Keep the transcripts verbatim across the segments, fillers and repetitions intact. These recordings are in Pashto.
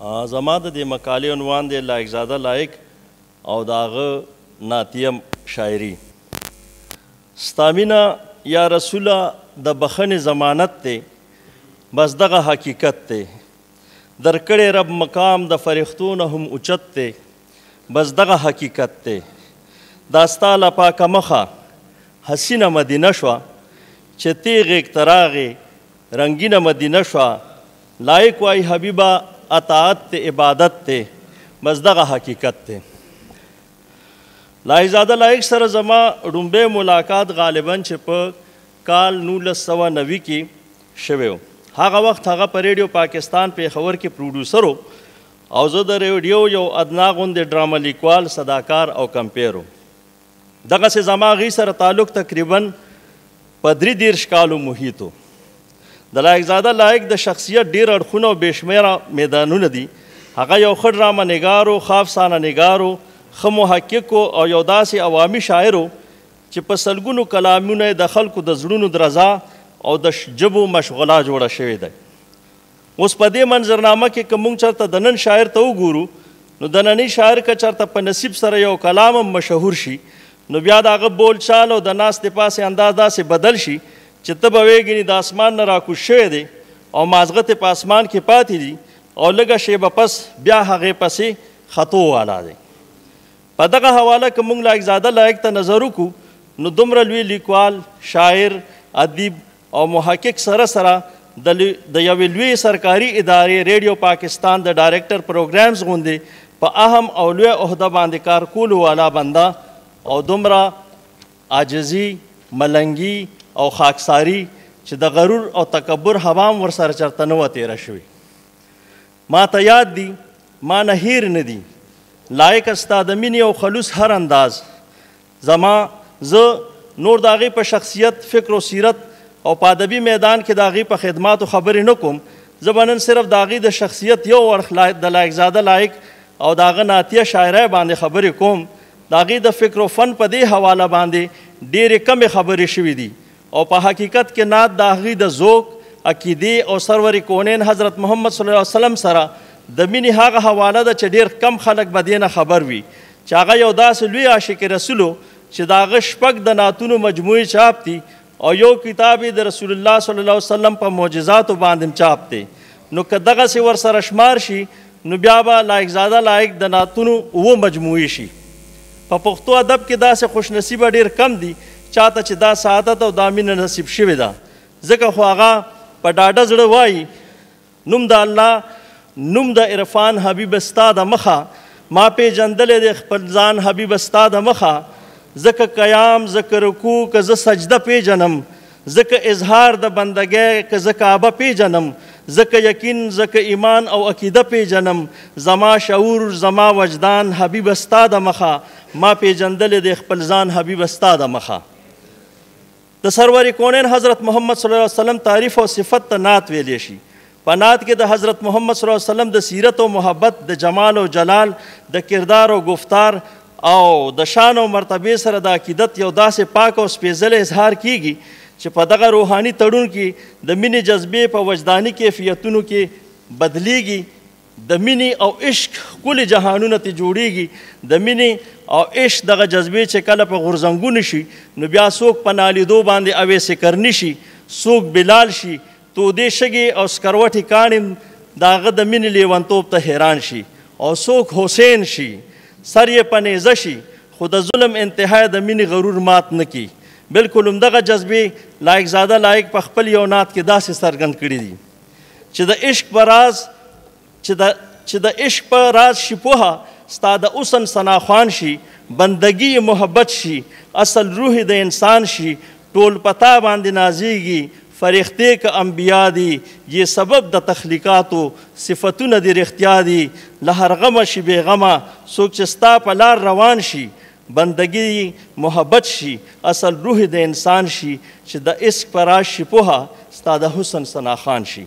زما د دې مقالې عنوان دی لایقزاده لایق او د هغه ناتیم شاعري. ستا مینه یا رسوله د بخښنې ضمانت دی، بس دغه حقیقت دی. درکړی رب مقام د فرښتو نه هم اوچت دی، بس دغه حقیقت دی. دا ستا له پاکه مخه حسینه مدینه شوه چې تیغې ته راغې رنګینه مدینه شوه. لایق وای حبیبه اطاعت ته عبادت ته، بس دغه حقیقت ته. لایقزاده لایق سره زما ډومبی ملاقات غالبا چې په کال نولس سوه نوي کې شوی و. هغه وخت هغه په ریډیو پاکستان پېښور کې پروډوسر و او زه د ریډیو یو ادنا غوندې ډرامه لیکوال، صداکار او کمپیر و. دغسې زما هغې سره تعلق تقریبا په درې دېرش کالو محیط و. د لایقزاده لایق د شخصیت ډېر اړخونه او بې شمېره میدانونه دي. هغه یو ښه ډرامه نګار و، ښه افسانه نګار و، ښه محقق و او یو داسې عوامي شاعر و چې په سلګونو کلامونه یې د خلکو د زړونو درزا او د ژبو مشغله جوړه شوې ده. اوس په دې منظرنامه کې که موږ چېرته د نن شاعر ته وګورو، نو د ننني شاعر که چېرته په نصیب سره یو کلام هم مشهور شي، نو بیا د هغه بول چال او د ناستې پاسې انداز داسې بدل شي چې ته به ویږنې د اسمان نه راکوز شوی دی او مازغه ته په اسمان کې پاتې دي او لږه شیبه پس بیا هغې پسې خطو والا دی. په دغه حواله که موږ لایقزاده لایق ته نظر وکړو، نو دومره لوی لیکوال، شاعر، ادیب او محقق سره سره د یوې لوی سرکاري ادارې ریډیو پاکستان د ډایرکټر پروګرامز غوندې په اهم او لوی عهده باندې کار کولو والا بنده او دومره عاجزي، ملنګي او خاکساري چې د غرور او تکبر هوا هم ورسره چېرته نه وه تېره شوې. ما ته یاد دي، ما نه هیر نه دي لایق ستا د مینې او خلوص هر انداز. زما زه نور د هغې په شخصیت، فکر و سیرت او په ادبي میدان کې د هغې په خدماتو خبرې نه کوم. زه به نن صرف د هغې د شخصیت یو اړخ د لایقزاده لایق او د هغه ناتیه شاعرۍ باندې خبرې کوم. د هغې د فکر و فن په دې حواله باندې ډېرې کمې خبرې شوي دي او په حقیقت کې نعت د هغې د ذوق، عقیدې او سرور کونین حضرت محمد صلی الله علیه وسلم سره د مینې هغه حواله ده چې ډېر کم خلک به دې نه خبر وي چې هغه یو داسې لوی عاشق رسول و چې د هغه شپږ د نعتونو مجموعې چاپ دي او یو کتاب د رسول الله صلی الله علیه وسلم په معجزاتو باندې چاپ دی. نو که دغسې ورسره شمار شي، نو بیا به لایقزاده لایق د نعتونو اووه مجموعې شي. په پښتو ادب کې داسې خوشنصیبه ډېر کم دي چاته چې دا سعادت او دا مینه نصیب شوې ده. ځکه خو هغه په ډاډه زړه وایي، نوم د الله، نوم د عرفان حبیب ستا د مخه، ما پیژندلی دی خپل ځان حبیب ستا د مخه. ځکه قیام، ځکه رکوع که زه سجده پیژنم، ځکه اظهار د بندګۍ که زه کعبه پیژنم، ځکه یقین، ځکه ایمان او عقیده پیژنم. زما شعور، زما وجدان حبیب ستا د مخه، ما پیژندلی دی خپل ځان حبیب ستا د مخه. د سرور کونین حضرت محمد صلی الله علیه وسلم تعریف او صفت ته نعت ویلی شي. په نعت کې د حضرت محمد صلی الله علیه وسلم د سیرت او محبت، د جمال او جلال، د کردار او گفتار او د شان او مرتبې سره د عقیدت یو داسې پاک او سپېڅلی اظهار کیږي چې په دغه روحاني تړون کې د مینې جذبې په وجداني کیفیتونو کې بدلیږي. د مینې او عشق ښکلي جهانونه ترې جوړیږي. د مینې او عشق دغه جذبې چې کله په غورځنګونه شي، نو بیا څوک په نالیدو باندې اویسې کرني شي، څوک بلال شي، تودې شګې او سکروټې کاڼې د هغه د مینې لیونتوب ته حیران شي، او څوک حسین شي، سر یې په نیزه شي، خو د ظلم انتها د مینې غرور مات نه کي. بلکل همدغه جذبې لایقزاده لایق په خپل یو نعت کې داسې څرګند کړي دي چې د عشق په راز چې د عشق په راز شي پوهه، ستا د حسن ثناخوان شي، بندګي محبت شي، اصل روح د انسان شي، ټول پتا باندې نازیږي، فرښتې که انبیا دي، یہ سبب د تخلیقاتو، صفتونه دې رښتیا دي، له هر غمه شي بې غمه، څوک چې ستا په لار روان شي، بندګي محبت شي، اصل روح د انسان شي، چې د عشق په راز شي پوهه، ستا د حسن ثناخوان شي.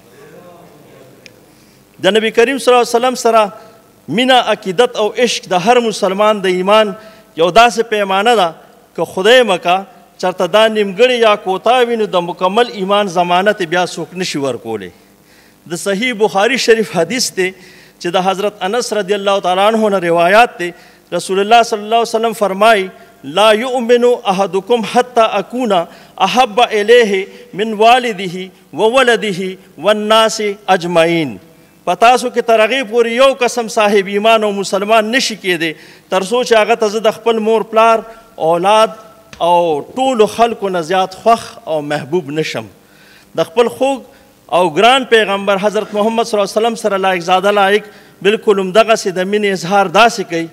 د نبی کریم صلی الله علیه وسلم سره مینه، عقیدت او عشق د هر مسلمان د ایمان یو داسې پیمانه ده که خدای مکه چېرته دا نیمګړې یا کوتاه وي، نو د مکمل ایمان ضمانت بیا څوک نشي ورکولی. د صحیح بخاري شریف حدیث دی چې د حضرت انس رضی الله تعالی عنه نه روایات دی. رسول الله صلی الله علیه وسلم فرمای لا یؤمن احدکم حتی اکون احب الیه من والده وولده والناس اجمعین. په تاسو کې تر هغې پورې یو قسم صاحب ایمان او مسلمان نشي کېدی تر څو چې هغه ته زه د خپل مور پلار اولاد او ټولو خلکو نه زیات خوښ او محبوب نشم. د خپل خوږ او ګران پیغمبر حضرت محمد صلی الله علیه وسلم سره لایق زاده لایق بالکل همدغسې د مینې اظهار داسې کوي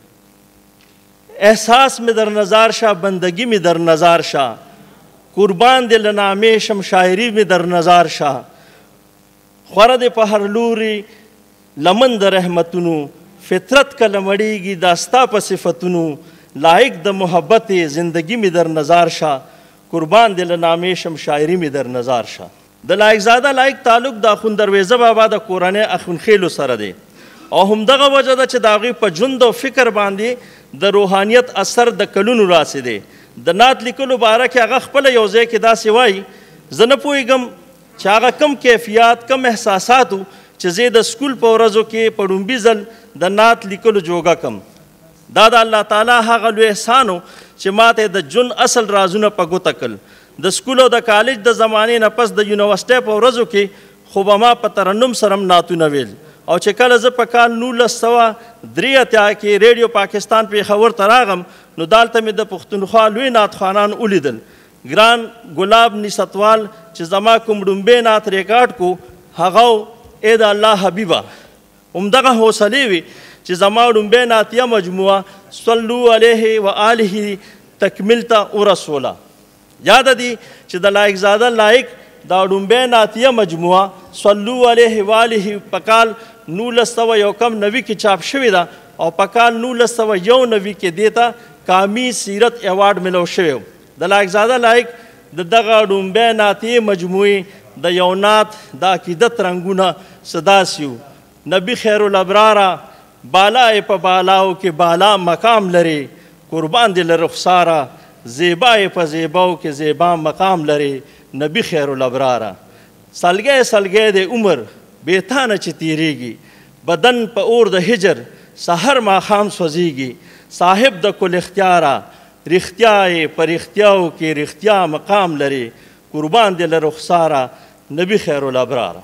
احساس می در نظر شا بندگی می در نظر شا قربان دل نامه شم شاعری می در نظر شا خورد په هر لوري لمن د رحمتونو فطرت کله مړیږي داستا په صفتونو لایق د محبت زندگی می در نظر شا قربان دل نامه شم شاعری می در نظر شا. د لایق زاده لایق تعلق د اخون درویزه بابا د کورنۍ اخونخیلو سره دی او همدغه وجه ده چې د هغوی په ژوند او فکر باندې د روحانیت اثر د کلونو راسې دی. د نعت لیکلو باره کې هغه خپله یو ځای کې داسې وایي زه نه پوهېږم چې هغه کم کیفیات کم احساساتو چې زه د سکول په ورځو کې په ډومبي ځل د نعت لیکلو جوګه کم. دا د الله تعالی هغه لوی احسان و چې ماته د ژوند اصل رازونه په ګوته کړل. د سکول او د کالج د زمانې نه پس د یونیورسټۍ په ورځو کې خو به ما په ترنم سره هم نعتونه ویل او چې کله زه په کال نولس سوه درې اتیا کې ریډیو پاکستان پېښور ته راغم نو دالته مې د پښتونخوا لوی نعتخوانان ولیدل. ګران ګلاب نصتوال چې زما کوم ډومبی نعت ریکارډ کو هغه ای د الله حبیبه همدغه حوصلې وي چې زما ډومبی نعتیه مجموعه صلو علیه و آله تکمیل ته ورسوله. یاد دی چې د لایق زاده لایق دا ډومبی نعتیه مجموعه صلو علیه و آله په کال نولس سوه یو کم نوي کې چاپ شوې ده او په کال نولس سوه یو نوي کې دې ته کامی سیرت ایوارډ ملو شوی و. د لایق زاده لایق د دغه ډومبی نعتیې مجموعې د یو نعت د عقیدت رنګونه څه داسې وو. نبي خیر الابراره بالا یې په بالاو کې بالا مقام لري قربان دې له رخساره زیبا یې په زیباو کې زیبا مقام لري نبي خیر الابراره. سلګی سلګی د عمر بیتانه چې تیریږي بدن په اور د هجر سحر ماښام سوځیږي صاحب د کل اختیاره رښتیا یې په رښتیاو کې رښتیا مقام لري قربان دې له رخساره نبي خیر الابراره.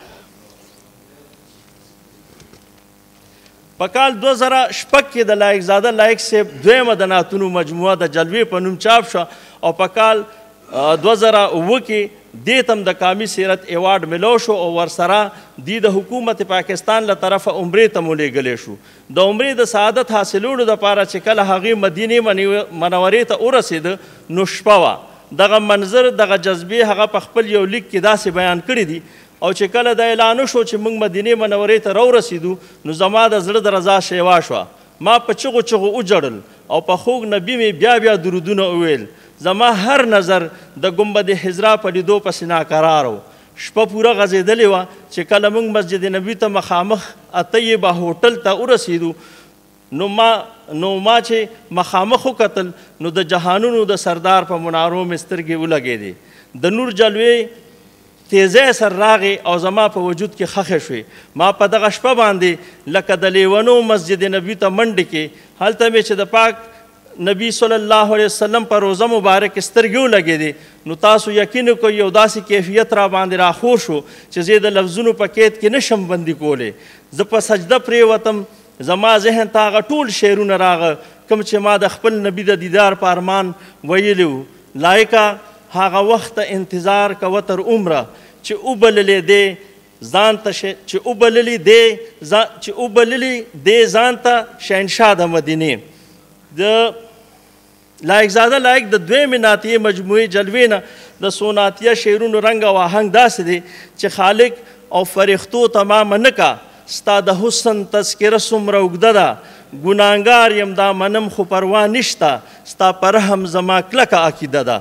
په کال دوه زره شپږ کې د لایق زاده لایق صاحب دویمه د نعتونو مجموعه د جلوې په نوم چاپ شوه او په کال دوه زره اوه کې دې ته هم د کامي سیرت ایوارډ ملو شو او ورسره دې د حکومت پاکستان له طرفه عمرې ته مو لیږلی شو. د عمرې د سعادت حاصلولو دپاره چې کله هغې مدینې منورې ته ورسېده نو شپه وه. دغه منظر دغه جذبې هغه په خپل یو لیک کې داسې بیان کړي دي او چې کله د اعلانو شو چې موږ مدینې منورې ته راورسېدو نو زما د زړه د رضا شیوا شوه. ما په چغو چغو وجړل او په خوږ نبي مې بیا بیا درودونه وویل. زما هر نظر د ګنبد حضرا په لیدو پسې ناقرار و. شپه پوره غځېدلې وه چې کله موږ مسجد نبي ته مخامخ اطیبه هوټل ته ورسېدو نو ما نو ما چې مخامخ وکتل نو د جهانونو د سردار په منارو مې سترګې ولګېدې. د نور جلوې تیزی سر راغې او زما په وجود کې خښې شوې. ما په دغه شپه باندې لکه د لیونو مسجد نبي ته منډې کې هلته مې چې د پاک نبی صلی الله علیه وسلم په روزه مبارک سترګې ولګېدې نو تاسو یقین وکړئ یو داسې کیفیت را باندې راخور شو چې زه د لفظونو په قید کې نشم بندي کولی. زه په سجده پرېوتم زما ذهن ته هغه ټول شعرونه راغه کوم چې ما د خپل نبي د دیدار په ارمان ویلي وو. لایقه هغه وخت انتظار کوه تر عمره چې وبللې دی ځان ته چې وبللې دی چې وبللې دی ځان ته شهنشاه د مدینې. د لایق زاده لایق د دویمې نعتیې مجموعې جلوې نه د څو نعتیه شعرونو رنګ او آهنګ داسې دی چې خالق او فرښتو تمامه نه کا ستا د حسن تذکره څومره اوږده ده ګناهګار یم دا منم خو پروا نشته ستا په رحم زما کلکه عقیده ده.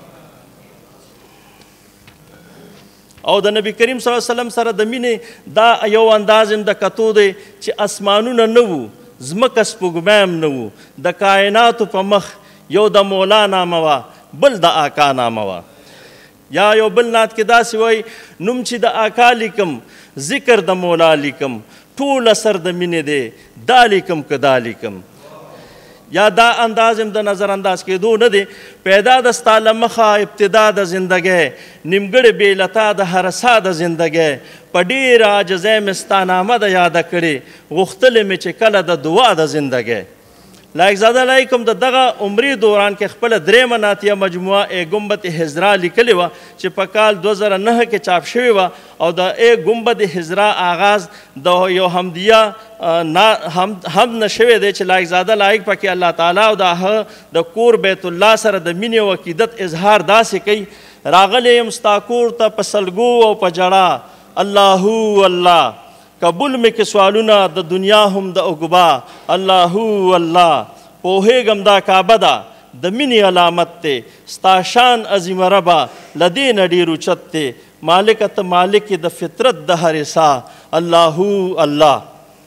او د نبی کریم صلی الله علیه وسلم سره د مینې دا یو انداز هم د کتو دی چې اسمانونه نه وو ځمکه سپوږمی هم نه وو د کائناتو په مخ یو د مولا نامه وه بل د آکا نامه وه. یا یو بل نعت کې داسې وایي نوم چې د آکا لیکم ذکر د مولا لیکم ټول اثر د مینې دی، دا لیکم که دا لیکم. یا دا انداز هم د نظر انداز کېدو نه دی. پیدا د ستا له مخه ابتدا د زندګۍ، نیمګړې بې لتا د هر سا د زندګۍ، په ډېره عاجزۍ مې ستا نامه ده یاده کړې، غوښتلې مې چې کله د دعا د زندګۍ. لایق زاده لایکم د دغه عمري دوران کې خپله درېیمه نعتیه مجموعه ای گنبد حضرا لیکلې وه چې په کال دوه زره نهه کې چاپ شوې وه، او د ای گنبد حضرا آغاز د یو حمدیه حمد نه شوی دی چې لایق زاده لایق پکې الله تعالی او د هغه د کور بیت الله سره د مینې او عقیدت اظهار داسې کوي: راغلی یم ستا کور ته په سلګو او په جړا، اللهو الله قبول مې کې سوالونه د دنیا هم د عقبا، اللهو الله پوهېږم دا کعبه ده د مینې علامت دی، ستا شان عظیمه ربه له دې نه ډېر اوچت دی، مالکه ته مالک د فطرت د هرې سا، اللهو الله.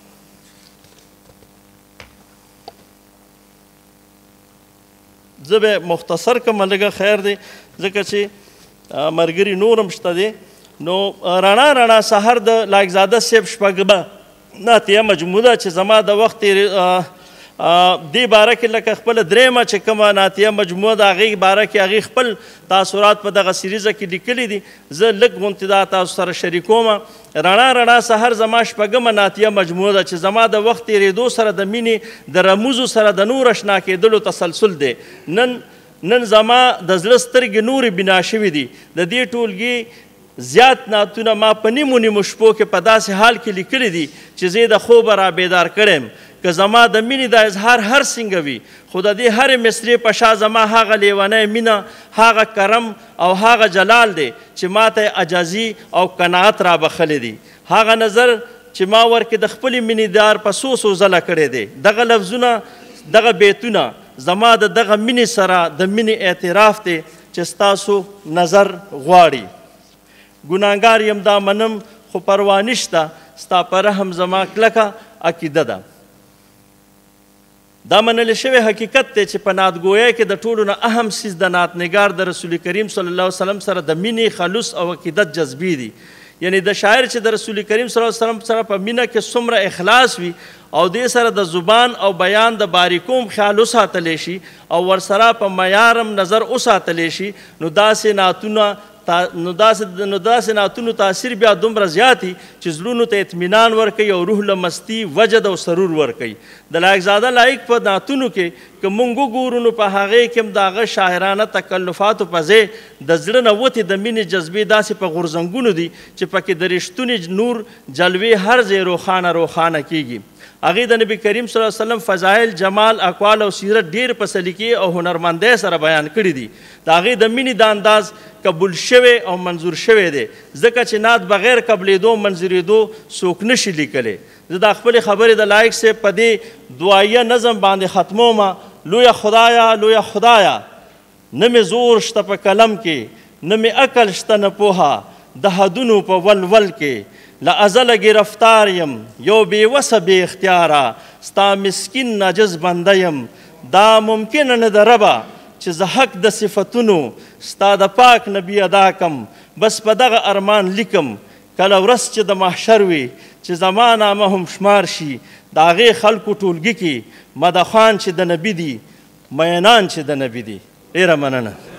زه به مختصر کړم لږه خیر دی ځکه چې ملګري نور هم شته دی. نو رڼا رڼا سحر د لایق زاده صاحب شپږمه نعتیه مجموعه ده چې زما د وخت دې باره کې لکه خپله درېیمه چې کومه نعتیه مجموعه ده هغې باره کې هغې خپل تاثرات په دغه سیریزه کې لیکلي دي. زه لږ غوندې دا تاسو سره شریکومه. رڼا رڼا سحر زما شپږمه نعتیه مجموعه ده چې زما د وخت تېرېدو سره د مینې د رموزو سره د نور اشنا کېدلو تسلسل دی. نن نن زما د زړه سترګې نورې بنا شوي دي. د دې ټولګي زیات نعتونه ما په نیمو نیمو شپو کې په داسې حال کې لیکلي دي چې زه د خوبه را بیدار کړی که زما د مینې د اظهار هر څنګه وي، خو د دې هرې مصرې په شا زما هغه لیونی مینه، هغه کرم او هغه جلال دی چې ما ته عجزي او قناعت را بخلی دي. هغه نظر چې ما ورکې د خپلې مینې دار په څو څو ځله کړی دی. دغه لفظونه، دغه بیتونه زما د دغه مینې سره د مینې اعتراف دی چې ستاسو نظر غواړي. ګناهګار یم دا منم خو پروا نشته، ستا په رحم زما کلکه عقیده ده. دا منل شوی حقیقت دی چې په نعتګویۍ کې د ټولو نه اهم څیز د نعتنګار د رسول کریم صلی الله علیه وسلم سره د مینې خلوص او عقیدت جذبې دي. یعنی د شاعر چې د رسول کریم صلی الله علیه وسلم سره په مینه کې څومره اخلاص وي او دې سره د زبان او بیان د باریکوم خیال وساتلی شي او ورسره په معیارم نظر وساتلی شي، نو داسې نعتونه نو داسې نعتونو تاثیر بیا دومره زیاتی چې زړونو ته اطمینان ورکوي او روح له مستي، وجد او سرور ورکوي. د لایق زاده لایق په نعتونو کې که موږ وګورو نو په هغې کې هم د هغه شاعرانه تکلفاتو په ځای د زړه نه وتې د مینې جذبې داسې په غورځنګونو دي چې پکې د رښتونې نور جلوې هر ځای روښانه روښانه کیږي. هغې د نبي کریم صلی الله علیه وسلم فضایل، جمال، اقوال او سیرت ډېر په سلیقې او هنرمندۍ سره بیان کړي دي. د هغې د مینې د انداز قبول شوی او منظور شوی دی ځکه چې نعت بغیر قبلېدو منظورېدو څوک نشي لیکلی. زه دا خپلې خبرې د لایق صاحب په دې دعایه نظم باندې ختمومه: لویه خدایه لویه خدایه، نه مې زور شته په قلم کې، نه مې عقل شته نه پوهه، د حدونو په ولول کې له ازله ګرفتار یم، یو بېوسه بې اختیاره، ستا مسکین ناجز بنده یم. دا ممکنه نه ده ربه چې زه حق د صفتونو ستا د پاک نبي ادا کم، بس په دغه ارمان لیکم کله ورځ چې د محشر وي چې زما نامه هم شمار شي د هغې خلکو ټولګي کې مدخوان چې د نبي دي، مینان چې د نبي دي. ډېره مننه.